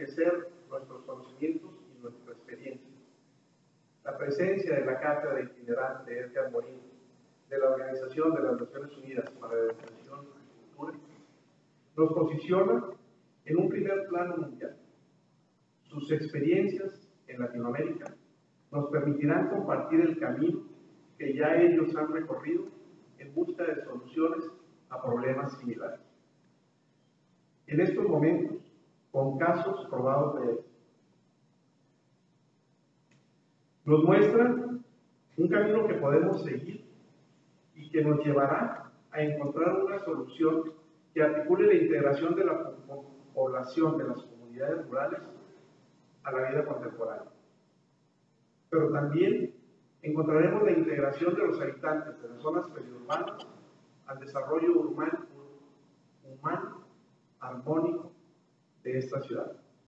enriquecer nuestros conocimientos y nuestra experiencia. La presencia de la Cátedra Itinerante Edgar Morin de la Organización de las Naciones Unidas para la Educación y Cultura nos posiciona en un primer plano mundial. Sus experiencias en Latinoamérica nos permitirán compartir el camino que ya ellos han recorrido en busca de soluciones a problemas similares. En estos momentos, con casos probados de éxito, nos muestran un camino que podemos seguir y que nos llevará a encontrar una solución que articule la integración de la población de las comunidades rurales a la vida contemporánea. Pero también encontraremos la integración de los habitantes de las zonas periurbanas al desarrollo humano armónico de esta ciudad.